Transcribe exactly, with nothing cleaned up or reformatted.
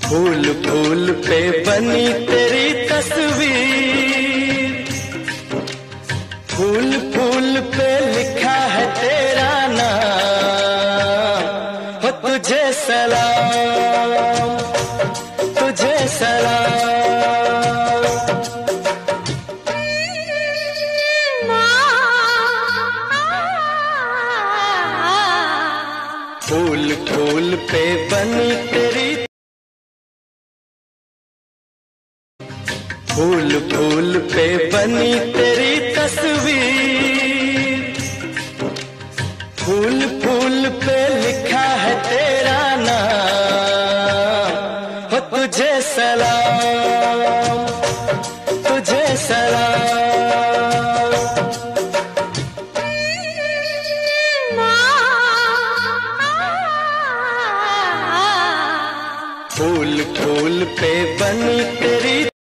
फूल फूल पे बनी तेरी तस्वीर, फूल फूल पे लिखा है तेरा नाम। हो तुझे सलाम, तुझे सलाम। फूल फूल पे बनी तेरी, फूल फूल पे बनी तेरी तस्वीर, फूल फूल पे लिखा है तेरा नाम। हो तुझे सलाम, तुझे सलाम। फूल फूल पे बनी तेरी